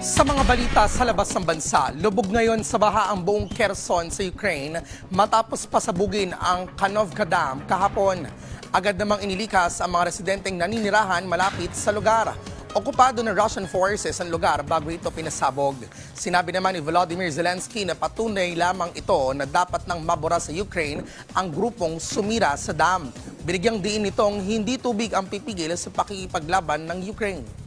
Sa mga balita sa labas ng bansa, lubog ngayon sa baha ang buong Kherson sa Ukraine matapos pasabugin ang Kanovka Dam kahapon. Agad namang inilikas ang mga residenteng naninirahan malapit sa lugar. Okupado ng Russian forces ang lugar bago ito pinasabog. Sinabi naman ni Volodymyr Zelensky na patunay lamang ito na dapat nang mabura sa Ukraine ang grupong sumira sa dam. Binigyang diin nitong hindi tubig ang pipigil sa pakikipaglaban ng Ukraine.